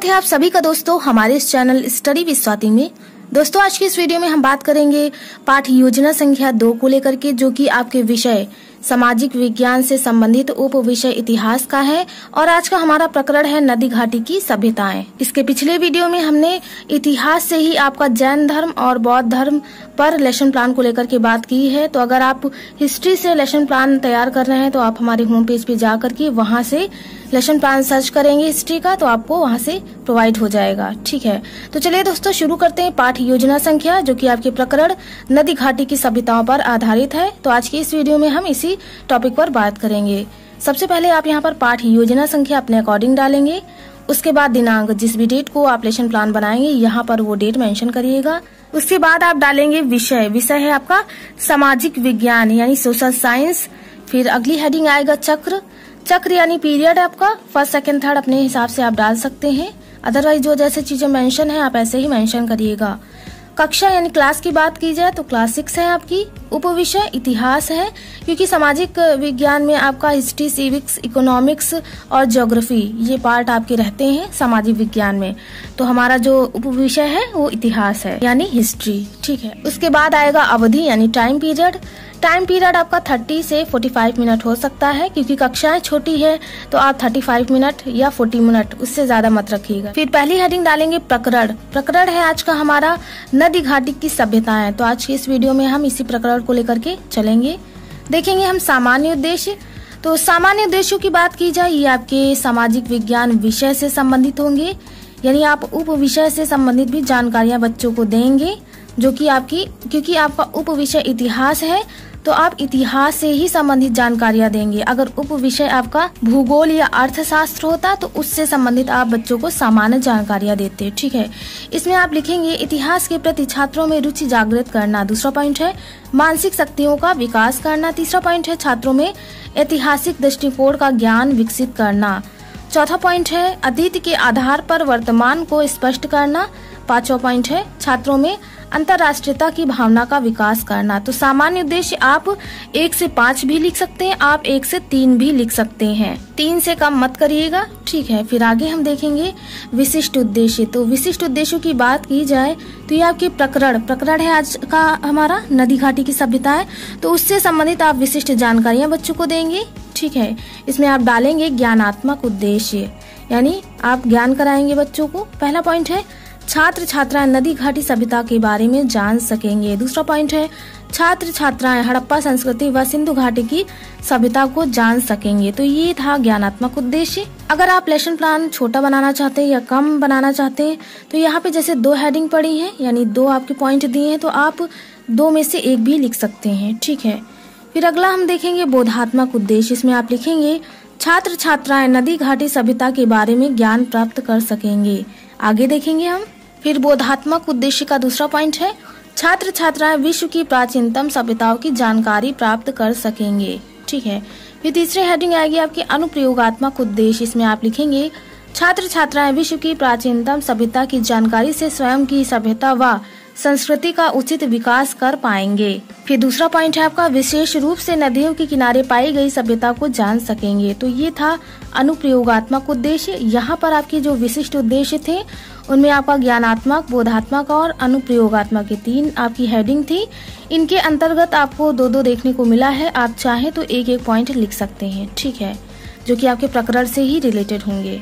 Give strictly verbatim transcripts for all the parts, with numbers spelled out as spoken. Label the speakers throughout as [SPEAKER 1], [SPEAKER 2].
[SPEAKER 1] स्वागत है आप सभी का दोस्तों हमारे इस चैनल स्टडी विद स्वाति में। दोस्तों आज की इस वीडियो में हम बात करेंगे पाठ योजना संख्या दो को लेकर के, जो कि आपके विषय सामाजिक विज्ञान से संबंधित उप विषय इतिहास का है। और आज का हमारा प्रकरण है नदी घाटी की सभ्यताएं। इसके पिछले वीडियो में हमने इतिहास से ही आपका जैन धर्म और बौद्ध धर्म पर लेसन प्लान को लेकर के बात की है। तो अगर आप हिस्ट्री से लेसन प्लान तैयार कर रहे हैं तो आप हमारे होम पेज पे जा करके वहां से लेसन प्लान सर्च करेंगे हिस्ट्री का, तो आपको वहां से प्रोवाइड हो जाएगा। ठीक है, तो चलिए दोस्तों शुरू करते हैं पाठ योजना संख्या, जो कि आपके प्रकरण नदी घाटी की सभ्यताओं पर आधारित है। तो आज की इस वीडियो में हम इसी टॉपिक पर बात करेंगे। सबसे पहले आप यहाँ पर पाठ योजना संख्या अपने अकॉर्डिंग डालेंगे। उसके बाद दिनांक, जिस भी डेट को आप लेसन प्लान बनाएंगे यहाँ पर वो डेट मेंशन करिएगा। उसके बाद आप डालेंगे विषय। विषय है आपका सामाजिक विज्ञान यानी सोशल साइंस। फिर अगली हेडिंग आएगा चक्र। चक्र यानी पीरियड आपका फर्स्ट सेकंड थर्ड अपने हिसाब से आप डाल सकते हैं। अदरवाइज जो जैसे चीजें मेंशन है आप ऐसे ही मेंशन करिएगा। कक्षा यानी क्लास की बात की जाए तो क्लास सिक्स है आपकी। उपविषय इतिहास है, क्योंकि सामाजिक विज्ञान में आपका हिस्ट्री, सिविक्स, इकोनॉमिक्स और ज्योग्राफी ये पार्ट आपके रहते हैं सामाजिक विज्ञान में। तो हमारा जो उपविषय है वो इतिहास है यानी हिस्ट्री। ठीक है, उसके बाद आएगा अवधि यानी टाइम पीरियड। टाइम पीरियड आपका तीस से पैंतालीस मिनट हो सकता है, क्योंकि कक्षाएं छोटी है तो आप पैंतीस मिनट या चालीस मिनट, उससे ज्यादा मत रखिएगा। फिर पहली हेडिंग डालेंगे प्रकरण। प्रकरण है आज का हमारा नदी घाटी की सभ्यताएं। तो आज की इस वीडियो में हम इसी प्रकरण को लेकर के चलेंगे। देखेंगे हम सामान्य उद्देश्य। तो सामान्य उद्देश्यों की बात की जाए, ये आपके सामाजिक विज्ञान विषय से संबंधित होंगे, यानी आप उप विषय से संबंधित भी जानकारियां बच्चों को देंगे, जो कि आपकी, क्योंकि आपका उप विषय इतिहास है तो आप इतिहास से ही संबंधित जानकारियां देंगे। अगर उप विषय आपका भूगोल या अर्थशास्त्र होता तो उससे संबंधित आप बच्चों को सामान्य जानकारियां देते। ठीक है, इसमें आप लिखेंगे इतिहास के प्रति छात्रों में रुचि जागृत करना। दूसरा पॉइंट है मानसिक शक्तियों का विकास करना। तीसरा पॉइंट है छात्रों में ऐतिहासिक दृष्टिकोण का ज्ञान विकसित करना। चौथा पॉइंट है अतीत के आधार पर वर्तमान को स्पष्ट करना। पांचवा पॉइंट है छात्रों में अंतर्राष्ट्रीयता की भावना का विकास करना। तो सामान्य उद्देश्य आप एक से पाँच भी लिख सकते हैं, आप एक से तीन भी लिख सकते हैं, तीन से कम मत करिएगा। ठीक है, फिर आगे हम देखेंगे विशिष्ट उद्देश्य। तो विशिष्ट उद्देश्यों की बात की जाए तो ये आपके प्रकरण प्रकरण है आज का हमारा नदी घाटी की सभ्यताएं। तो उससे संबंधित आप विशिष्ट जानकारियां बच्चों को देंगे। ठीक है, इसमें आप डालेंगे ज्ञानात्मक उद्देश्य, यानी आप ज्ञान कराएंगे बच्चों को। पहला पॉइंट है छात्र छात्राएं नदी घाटी सभ्यता के बारे में जान सकेंगे। दूसरा पॉइंट है छात्र छात्राएं हड़प्पा संस्कृति व सिंधु घाटी की सभ्यता को जान सकेंगे। तो ये था ज्ञानात्मक उद्देश्य। अगर आप लेसन प्लान छोटा बनाना चाहते हैं या कम बनाना चाहते हैं तो यहाँ पे जैसे दो हेडिंग पड़ी है, यानी दो आपके पॉइंट दिए हैं, तो आप दो में से एक भी लिख सकते हैं। ठीक है, फिर अगला हम देखेंगे बोधात्मक उद्देश्य। इसमें आप लिखेंगे छात्र छात्राएं नदी घाटी सभ्यता के बारे में ज्ञान प्राप्त कर सकेंगे। आगे देखेंगे हम। फिर बोधात्मक उद्देश्य का दूसरा पॉइंट है छात्र छात्राएं विश्व की प्राचीनतम सभ्यताओं की जानकारी प्राप्त कर सकेंगे। ठीक है, फिर तीसरी हेडिंग आएगी आपकी अनुप्रयोगात्मक उद्देश्य। इसमें आप लिखेंगे छात्र छात्राएं विश्व की प्राचीनतम सभ्यता की जानकारी से स्वयं की सभ्यता व संस्कृति का उचित विकास कर पाएंगे। फिर दूसरा पॉइंट है आपका विशेष रूप से नदियों के किनारे पाई गई सभ्यता को जान सकेंगे। तो ये था अनुप्रयोगात्मक उद्देश्य। यहाँ पर आपके जो विशिष्ट उद्देश्य थे उनमें आपका ज्ञानात्मक, बोधात्मक और अनुप्रयोगात्मक ये तीन आपकी हेडिंग थी। इनके अंतर्गत आपको दो दो देखने को मिला है। आप चाहें तो एक एक पॉइंट लिख सकते हैं। ठीक है, जो कि आपके प्रकरण से ही रिलेटेड होंगे।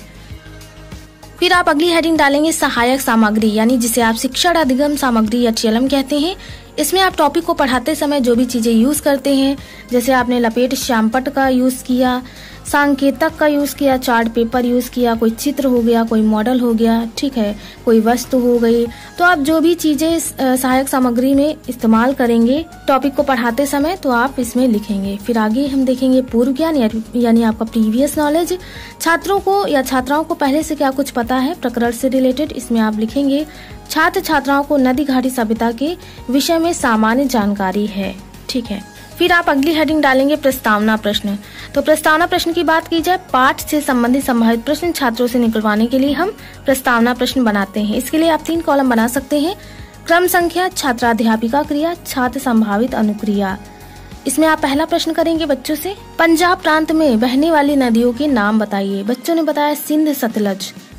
[SPEAKER 1] फिर आप अगली हेडिंग डालेंगे सहायक सामग्री, यानी जिसे आप शिक्षण अधिगम सामग्री या टी एल एम कहते हैं। इसमें आप टॉपिक को पढ़ाते समय जो भी चीजें यूज करते हैं, जैसे आपने लपेट श्यामपट्ट का यूज किया, सांकेतक का यूज किया, चार्ट पेपर यूज किया, कोई चित्र हो गया, कोई मॉडल हो गया, ठीक है, कोई वस्तु हो गई, तो आप जो भी चीजें सहायक सामग्री में इस्तेमाल करेंगे टॉपिक को पढ़ाते समय तो आप इसमें लिखेंगे। फिर आगे हम देखेंगे पूर्व ज्ञान, यानी आपका प्रीवियस नॉलेज। छात्रों को या छात्राओं को पहले से क्या कुछ पता है प्रकरण से रिलेटेड। इसमें आप लिखेंगे छात्र छात्राओं को नदी घाटी सभ्यता के विषय में सामान्य जानकारी है। ठीक है, फिर आप अगली हेडिंग डालेंगे प्रस्तावना प्रश्न। तो प्रस्तावना प्रश्न की बात की जाए, पाठ से संबंधित संभावित प्रश्न छात्रों से निकलवाने के लिए हम प्रस्तावना प्रश्न बनाते हैं। इसके लिए आप तीन कॉलम बना सकते हैं। क्रम संख्या, छात्राध्यापिका क्रिया, छात्र संभावित अनुक्रिया। इसमें आप पहला प्रश्न करेंगे बच्चों से, पंजाब प्रांत में बहने वाली नदियों के नाम बताइए। बच्चों ने बताया सिंध, सतलज।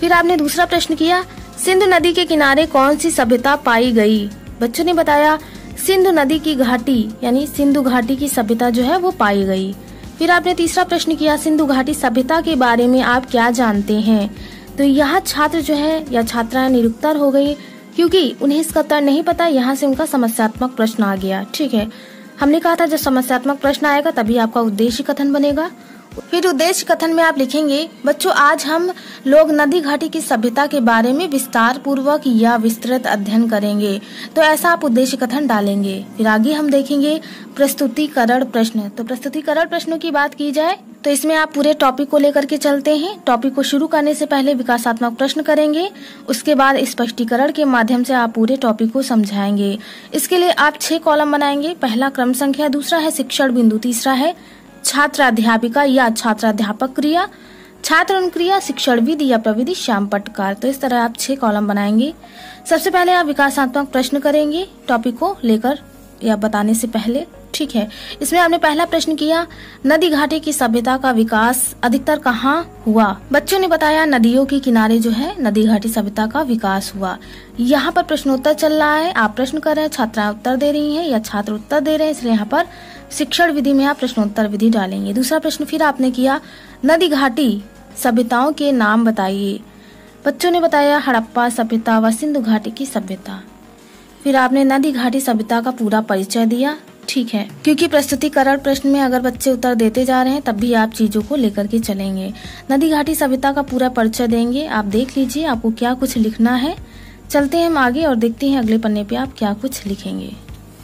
[SPEAKER 1] फिर आपने दूसरा प्रश्न किया, सिंधु नदी के किनारे कौन सी सभ्यता पाई गई? बच्चों ने बताया सिंधु नदी की घाटी यानी सिंधु घाटी की सभ्यता जो है वो पाई गई। फिर आपने तीसरा प्रश्न किया, सिंधु घाटी सभ्यता के बारे में आप क्या जानते हैं? तो यहाँ छात्र जो है या छात्राएं निरुत्तर हो गई, क्योंकि उन्हें इसका उत्तर नहीं पता। यहाँ से उनका समस्यात्मक प्रश्न आ गया। ठीक है, हमने कहा था जब समस्यात्मक प्रश्न आएगा तभी आपका उद्देश्य कथन बनेगा। फिर उद्देश्य कथन में आप लिखेंगे, बच्चों आज हम लोग नदी घाटी की सभ्यता के बारे में विस्तार पूर्वक या विस्तृत अध्ययन करेंगे। तो ऐसा आप उद्देश्य कथन डालेंगे। फिर आगे हम देखेंगे प्रस्तुतिकरण प्रश्न। तो प्रस्तुतिकरण प्रश्नों की बात की जाए तो इसमें आप पूरे टॉपिक को लेकर के चलते हैं। टॉपिक को शुरू करने से पहले विकासात्मक प्रश्न करेंगे, उसके बाद स्पष्टीकरण के माध्यम से आप पूरे टॉपिक को समझाएंगे। इसके लिए आप छह कॉलम बनाएंगे। पहला क्रम संख्या, दूसरा है शिक्षण बिंदु, तीसरा है छात्र अध्यापिका या छात्राध्यापक क्रिया, छात्र अनुक्रिया, शिक्षण विधि या प्रविधि, श्याम पटकार। तो इस तरह आप छह कॉलम बनाएंगे। सबसे पहले आप विकासात्मक प्रश्न करेंगे टॉपिक को लेकर या बताने से पहले। ठीक है, इसमें आपने पहला प्रश्न किया, नदी घाटी की सभ्यता का विकास अधिकतर कहाँ हुआ? बच्चों ने बताया नदियों के किनारे जो है नदी घाटी सभ्यता का विकास हुआ। यहाँ पर प्रश्नोत्तर चल रहा है, आप प्रश्न कर रहे हैं, छात्रा उत्तर दे रही है या छात्र उत्तर दे रहे हैं, इसलिए यहाँ पर शिक्षण विधि में आप प्रश्नोत्तर विधि डालेंगे। दूसरा प्रश्न फिर आपने किया, नदी घाटी सभ्यताओं के नाम बताइए। बच्चों ने बताया हड़प्पा सभ्यता व सिंधु घाटी की सभ्यता। फिर आपने नदी घाटी सभ्यता का पूरा परिचय दिया। ठीक है, क्योंकि प्रस्तुतिकरण प्रश्न में अगर बच्चे उत्तर देते जा रहे हैं तब भी आप चीजों को लेकर के चलेंगे। नदी घाटी सभ्यता का पूरा परिचय देंगे। आप देख लीजिए आपको क्या कुछ लिखना है। चलते हैं हम आगे और देखते हैं अगले पन्ने पे आप क्या कुछ लिखेंगे।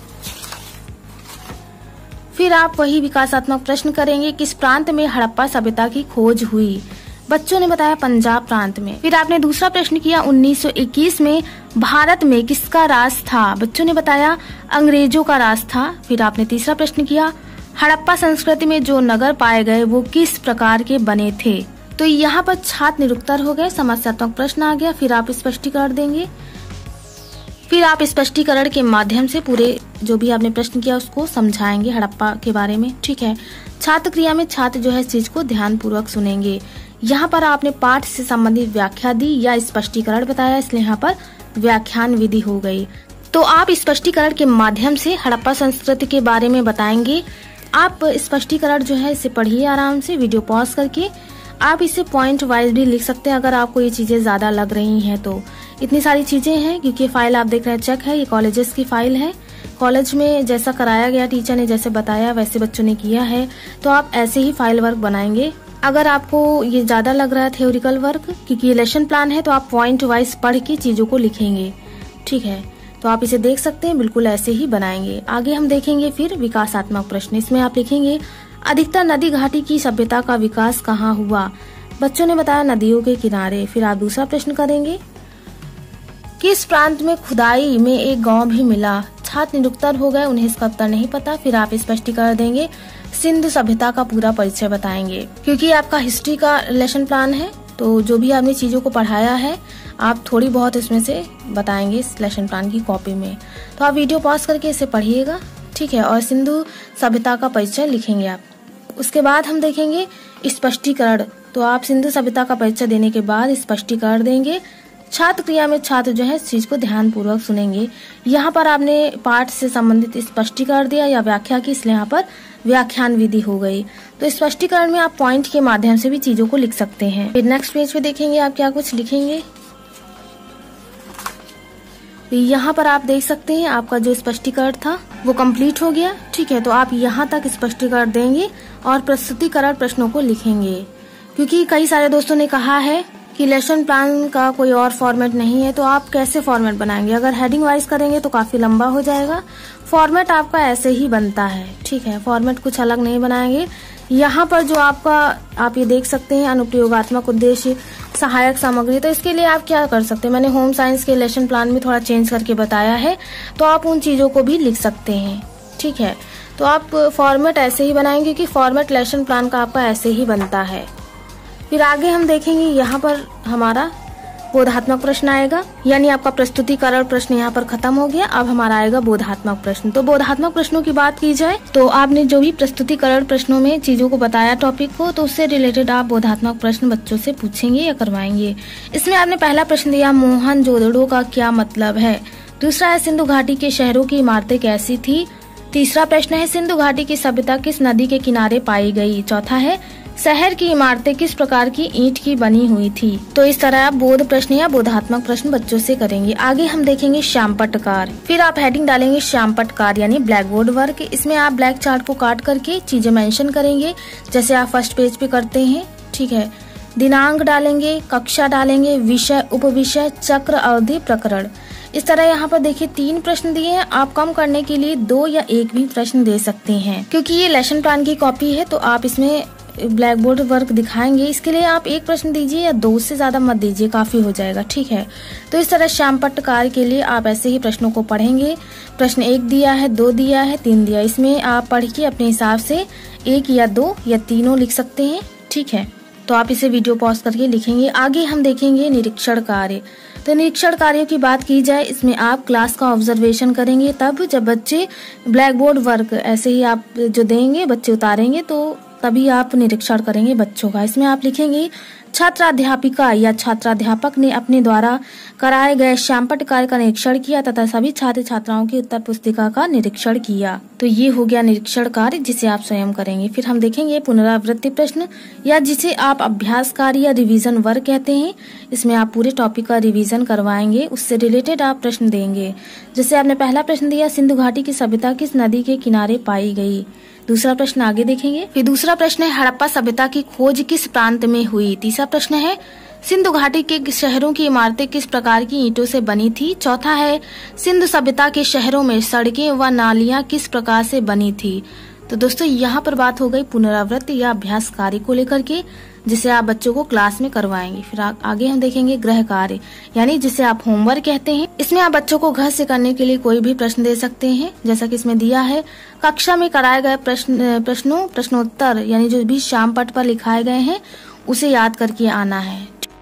[SPEAKER 1] फिर आप वही विकासात्मक प्रश्न करेंगे, किस प्रांत में हड़प्पा सभ्यता की खोज हुई? बच्चों ने बताया पंजाब प्रांत में। फिर आपने दूसरा प्रश्न किया, उन्नीस सौ इक्कीस में भारत में किसका राज था? बच्चों ने बताया अंग्रेजों का राज था। फिर आपने तीसरा प्रश्न किया, हड़प्पा संस्कृति में जो नगर पाए गए वो किस प्रकार के बने थे? तो यहाँ पर छात्र निरुत्तर हो गए, समस्यात्मक प्रश्न आ गया। फिर आप स्पष्टीकरण देंगे। फिर आप स्पष्टीकरण के माध्यम से पूरे जो भी आपने प्रश्न किया उसको समझाएंगे हड़प्पा के बारे में। ठीक है, छात्र क्रिया में छात्र जो है इस चीज को ध्यान पूर्वक सुनेंगे। यहाँ पर आपने पाठ से संबंधित व्याख्या दी या स्पष्टीकरण बताया, इसलिए यहाँ पर व्याख्यान विधि हो गई। तो आप स्पष्टीकरण के माध्यम से हड़प्पा संस्कृति के बारे में बताएंगे। आप स्पष्टीकरण जो है इसे पढ़िए आराम से, वीडियो पॉज करके। आप इसे पॉइंट वाइज भी लिख सकते हैं अगर आपको ये चीजें ज्यादा लग रही हैं तो। इतनी सारी चीजें हैं क्योंकि फाइल आप देख रहे हैं चेक है, ये कॉलेजेस की फाइल है। कॉलेज में जैसा कराया गया, टीचर ने जैसे बताया वैसे बच्चों ने किया है, तो आप ऐसे ही फाइल वर्क बनाएंगे। अगर आपको ये ज्यादा लग रहा है थ्योरिकल वर्क, क्योंकि ये लेसन प्लान है, तो आप पॉइंट वाइज पढ़ के चीजों को लिखेंगे। ठीक है, तो आप इसे देख सकते हैं, बिल्कुल ऐसे ही बनाएंगे। आगे हम देखेंगे फिर विकासात्मक प्रश्न। इसमें आप लिखेंगे अधिकतर नदी घाटी की सभ्यता का विकास कहाँ हुआ? बच्चों ने बताया नदियों के किनारे। फिर आप दूसरा प्रश्न करेंगे, किस प्रांत में खुदाई में एक गांव भी मिला? छात्र निरुत्तर हो गए, उन्हें इसका उत्तर नहीं पता। फिर आप स्पष्टीकरण देंगे, सिंधु सभ्यता का पूरा परिचय बताएंगे। क्योंकि आपका हिस्ट्री का लेसन प्लान है तो जो भी आपने चीजों को पढ़ाया है आप थोड़ी बहुत इसमें से बताएंगे इस लेसन प्लान की कॉपी में। तो आप वीडियो पॉज करके इसे पढ़िएगा। ठीक है, और सिंधु सभ्यता का परिचय लिखेंगे आप। उसके बाद हम देखेंगे स्पष्टीकरण। तो आप सिंधु सभ्यता का परिचय देने के बाद स्पष्टीकरण देंगे। छात्र क्रिया में छात्र जो है इस चीज को ध्यान पूर्वक सुनेंगे। यहाँ पर आपने पाठ से संबंधित स्पष्टीकरण दिया या व्याख्या की, इसलिए यहाँ पर व्याख्यान विधि हो गई। तो स्पष्टीकरण में आप पॉइंट के माध्यम से भी चीजों को लिख सकते हैं। फिर नेक्स्ट पेज पे देखेंगे आप क्या कुछ लिखेंगे। यहाँ पर आप देख सकते हैं आपका जो स्पष्टीकरण था वो कंप्लीट हो गया। ठीक है, तो आप यहाँ तक स्पष्टीकरण देंगे और प्रस्तुतिकरण प्रश्नों को लिखेंगे। क्योंकि कई सारे दोस्तों ने कहा है कि लेसन प्लान का कोई और फॉर्मेट नहीं है, तो आप कैसे फॉर्मेट बनाएंगे? अगर हेडिंग वाइज करेंगे तो काफी लंबा हो जाएगा। फॉर्मेट आपका ऐसे ही बनता है। ठीक है, फॉर्मेट कुछ अलग नहीं बनाएंगे। यहाँ पर जो आपका आप ये देख सकते हैं अनुप्रयोगात्मक उद्देश्य, सहायक सामग्री, तो इसके लिए आप क्या कर सकते हैं, मैंने होम साइंस के लेसन प्लान में थोड़ा चेंज करके बताया है, तो आप उन चीजों को भी लिख सकते हैं। ठीक है, तो आप फॉर्मेट ऐसे ही बनाएंगे कि फॉर्मेट लेसन प्लान का आपका ऐसे ही बनता है। फिर आगे हम देखेंगे यहाँ पर हमारा बोधात्मक प्रश्न आएगा, यानी आपका प्रस्तुतिकरण प्रश्न यहाँ पर खत्म हो गया। अब हमारा आएगा बोधात्मक प्रश्न। तो बोधात्मक प्रश्नों की बात की जाए तो आपने जो भी प्रस्तुतिकरण प्रश्नों में चीजों को बताया टॉपिक को, तो उससे रिलेटेड आप बोधात्मक प्रश्न बच्चों से पूछेंगे या करवाएंगे। इसमें आपने पहला प्रश्न दिया मोहनजोदड़ो का क्या मतलब है। दूसरा है सिंधु घाटी के शहरों की इमारतें कैसी थी। तीसरा प्रश्न है सिंधु घाटी की सभ्यता किस नदी के किनारे पाई गई। चौथा है शहर की इमारतें किस प्रकार की ईंट की बनी हुई थी। तो इस तरह आप बोध प्रश्न या बोधात्मक प्रश्न बच्चों से करेंगे। आगे हम देखेंगे श्यामपट्टकार। फिर आप हेडिंग डालेंगे श्यामपट्टकार यानी ब्लैक बोर्ड वर्क। इसमें आप ब्लैक चार्ट को काट करके चीजें मेंशन करेंगे, जैसे आप फर्स्ट पेज पे करते हैं। ठीक है, दिनांक डालेंगे, कक्षा डालेंगे, विषय, उपविषय, चक्र, अवधि, प्रकरण। इस तरह यहाँ पर देखिए तीन प्रश्न दिए हैं। आप कम करने के लिए दो या एक भी प्रश्न दे सकते हैं, क्योंकि ये लेसन प्लान की कॉपी है तो आप इसमें ब्लैक बोर्ड वर्क दिखाएंगे। इसके लिए आप एक प्रश्न दीजिए या दो से ज्यादा मत दीजिए, काफी हो जाएगा। ठीक है, तो इस तरह श्यामपट्टकार के लिए आप ऐसे ही प्रश्नों को पढ़ेंगे। प्रश्न एक दिया है, दो दिया है, तीन दिया, इसमें आप पढ़ के अपने हिसाब से एक या दो या तीनों लिख सकते हैं। ठीक है, तो आप इसे वीडियो पॉज करके लिखेंगे। आगे हम देखेंगे निरीक्षण कार्य। तो निरीक्षण कार्यों की बात की जाए, इसमें आप क्लास का ऑब्जर्वेशन करेंगे, तब जब बच्चे ब्लैक बोर्ड वर्क ऐसे ही आप जो देंगे बच्चे उतारेंगे तो तभी आप निरीक्षण करेंगे बच्चों का। इसमें आप लिखेंगे छात्राध्यापिका या छात्राध्यापक ने अपने द्वारा कराए गए श्यामपट्टकार का निरीक्षण किया तथा सभी छात्र छात्राओं की उत्तर पुस्तिका का निरीक्षण किया। तो ये हो गया निरीक्षण कार्य, जिसे आप स्वयं करेंगे। फिर हम देखेंगे पुनरावृत्ति प्रश्न, या जिसे आप अभ्यास कार्य या रिवीजन वर्क कहते हैं। इसमें आप पूरे टॉपिक का रिवीजन करवाएंगे, उससे रिलेटेड आप प्रश्न देंगे। जैसे आपने पहला प्रश्न दिया सिंधु घाटी की सभ्यता किस नदी के किनारे पाई गई। दूसरा प्रश्न आगे देखेंगे। फिर दूसरा प्रश्न है हड़प्पा सभ्यता की खोज किस प्रांत में हुई। तीसरा प्रश्न है सिंधु घाटी के शहरों की इमारतें किस प्रकार की ईंटों से बनी थी। चौथा है सिंधु सभ्यता के शहरों में सड़कें व नालियां किस प्रकार से बनी थी। तो दोस्तों यहाँ पर बात हो गई पुनरावृत्ति या अभ्यास कार्य को लेकर के, जिसे आप बच्चों को क्लास में करवाएंगे। फिर आ, आगे हम देखेंगे गृह कार्य, यानी जिसे आप होमवर्क कहते हैं। इसमें आप बच्चों को घर से करने के लिए कोई भी प्रश्न दे सकते हैं, जैसा कि इसमें दिया है कक्षा में कराए गए प्रश्न प्रश्नों प्रश्नोत्तर यानी जो भी श्यामपट्ट पर लिखाए गए हैं उसे याद करके आना है।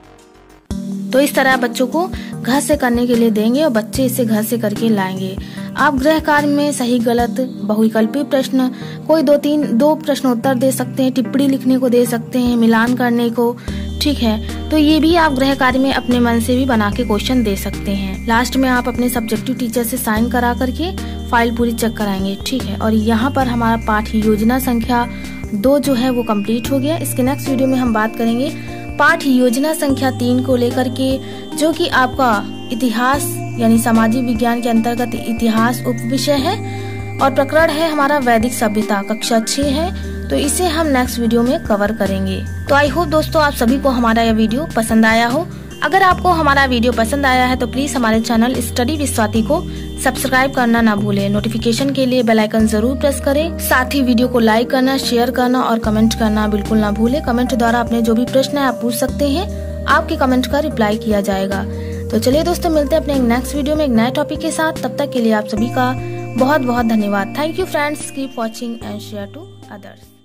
[SPEAKER 1] तो इस तरह बच्चों को घर से करने के लिए देंगे और बच्चे इसे घर से करके लाएंगे। आप गृह कार्य में सही गलत, बहुविकल्पी प्रश्न, कोई दो तीन दो प्रश्नोत्तर दे सकते हैं, टिप्पणी लिखने को दे सकते हैं, मिलान करने को। ठीक है, तो ये भी आप गृह कार्य में अपने मन से भी बना के क्वेश्चन दे सकते हैं। लास्ट में आप अपने सब्जेक्टिव टीचर से साइन करा करके फाइल पूरी चेक कराएंगे। ठीक है, और यहाँ पर हमारा पाठ योजना संख्या दो जो है वो कम्प्लीट हो गया। इसके नेक्स्ट वीडियो में हम बात करेंगे पाठ योजना संख्या तीन को लेकर के, जो कि आपका इतिहास यानी सामाजिक विज्ञान के अंतर्गत इतिहास उप विषय है, और प्रकरण है हमारा वैदिक सभ्यता, कक्षा छह है। तो इसे हम नेक्स्ट वीडियो में कवर करेंगे। तो आई होप दोस्तों आप सभी को हमारा यह वीडियो पसंद आया हो। अगर आपको हमारा वीडियो पसंद आया है तो प्लीज हमारे चैनल स्टडी विद स्वाति को सब्सक्राइब करना ना भूलें। नोटिफिकेशन के लिए बेल आइकन जरूर प्रेस करें। साथ ही वीडियो को लाइक करना, शेयर करना और कमेंट करना बिल्कुल ना भूलें। कमेंट द्वारा अपने जो भी प्रश्न है आप पूछ सकते हैं, आपके कमेंट का रिप्लाई किया जाएगा। तो चलिए दोस्तों, मिलते हैं अपने नेक्स्ट वीडियो में एक नए टॉपिक के साथ। तब तक के लिए आप सभी का बहुत बहुत धन्यवाद। Thank you friends, keep watching and share to others.